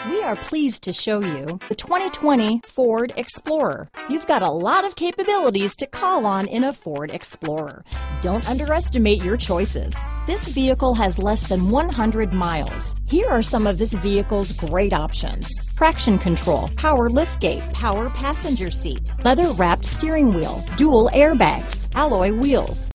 We are pleased to show you the 2020 Ford Explorer. You've got a lot of capabilities to call on in a Ford Explorer. Don't underestimate your choices. This vehicle has less than 100 miles. Here are some of this vehicle's great options: traction control, power liftgate, power passenger seat, leather-wrapped steering wheel, dual airbags, alloy wheels,